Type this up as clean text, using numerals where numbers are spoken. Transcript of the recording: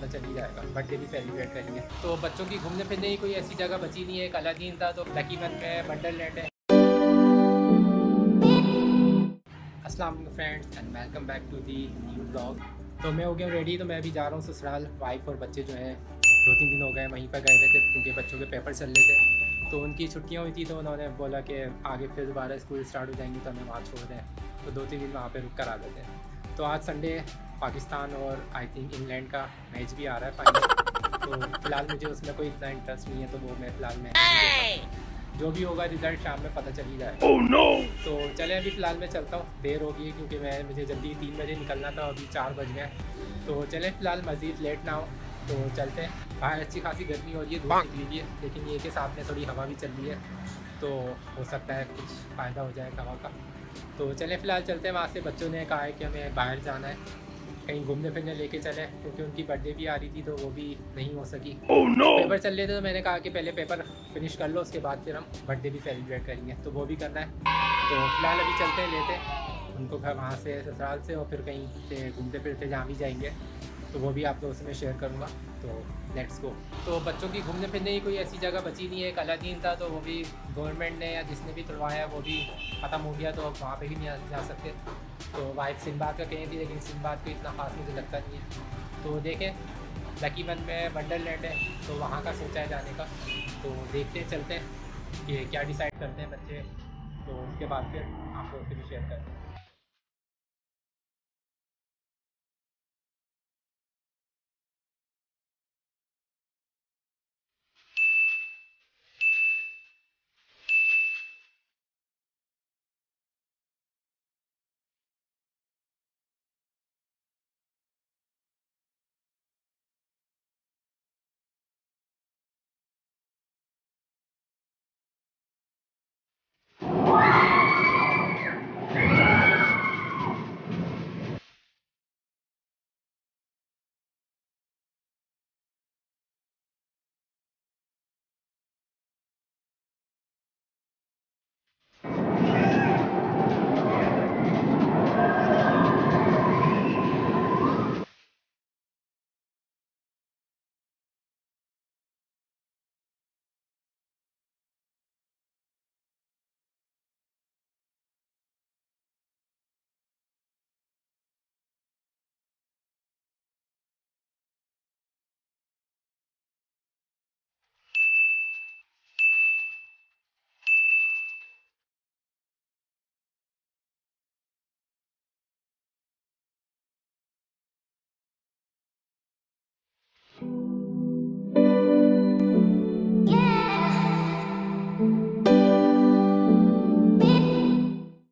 पता चल ही जाएगा। बर्थडे भी सेलिब्रेट करेंगे। तो बच्चों की घूमने फिरने की कोई ऐसी जगह बची नहीं है। एक अलादीन था तो लकी वन में वंडरलैंड है। अस्सलाम वालेकुम friends and welcome back to the new blog. तो मैं हो गया रेडी, तो मैं अभी जा रहा हूँ ससुराल। वाइफ और बच्चे जो हैं 2-3 दिन हो गए वहीं पर गए हुए थे क्योंकि बच्चों के पेपर चल रहे थे। तो उनकी छुट्टियाँ हुई थी तो उन्होंने बोला कि आगे फिर दोबारा स्कूल स्टार्ट हो जाएंगी तो हमें वहाँ छोड़ दें। तो 2-3 दिन वहाँ पर रुक कर आ गए थे। तो आज संडे पाकिस्तान और आई थिंक इंग्लैंड का मैच भी आ रहा है फाइनल। तो फिलहाल मुझे उसमें कोई इतना इंटरेस्ट नहीं है, तो वो मैं फ़िलहाल में जो भी होगा रिज़ल्ट शाम में पता चल ही जाएगा। Oh no! तो चले अभी फ़िलहाल मैं चलता हूँ, देर हो गई है क्योंकि मुझे जल्दी 3 बजे निकलना था, अभी 4 बज गए। तो चले फ़िलहाल मज़ीद लेट ना हो तो चलते हैं। बाहर अच्छी खासी गर्मी हो रही है, धूप निकली हुई है, लेकिन ये के साथ में थोड़ी हवा भी चल रही है तो हो सकता है कुछ फ़ायदा हो जाए हवा का। तो चलें फ़िलहाल चलते हैं। वहाँ से बच्चों ने कहा है कि हमें बाहर जाना है, कहीं घूमने फिरने लेके चले क्योंकि उनकी बर्थडे भी आ रही थी तो वो भी नहीं हो सकी। Oh no! पेपर चल रहे थे तो मैंने कहा कि पहले पेपर फिनिश कर लो, उसके बाद फिर हम बर्थडे भी सेलिब्रेट करेंगे, तो वो भी करना है। तो फिलहाल अभी चलते हैं, लेते हैं उनको घर वहाँ से ससुराल से, और फिर कहीं से घूमते फिरते जहाँ भी जाएंगे तो वो भी आप लोगों से मैं शेयर करूँगा। तो लेट्स गो। तो बच्चों की घूमने फिरने की कोई ऐसी जगह बची नहीं है। एक अलादीन था तो वो भी गवर्नमेंट ने या जिसने भी तुड़वाया वो भी ख़त्म हो गया, तो अब वहाँ पे भी नहीं जा सकते। तो वाइफ सिंबाद का कहीं थी, लेकिन सिंबाद को इतना खास मुझे लगता नहीं है। तो देखें लकी वन में वंडरलैंड है तो वहाँ का सोचा है जाने का। तो देखते हैं, चलते हैं कि क्या डिसाइड करते हैं बच्चे, तो उसके बाद फिर आप लोग से भी शेयर करते हैं।